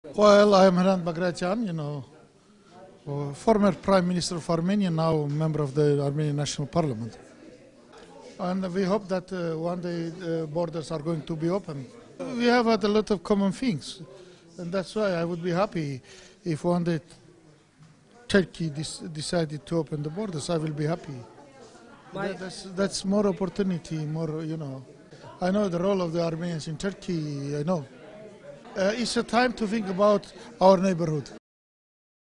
Well, I am Hrant Bagration, former Prime Minister of Armenia, now member of the Armenian National Parliament. And we hope that one day the borders are going to be open. We have had a lot of common things, and that's why I would be happy if one day Turkey decided to open the borders. I will be happy. That's more opportunity, more. I know the role of the Armenians in Turkey, I know. It's a time to think about our neighborhood.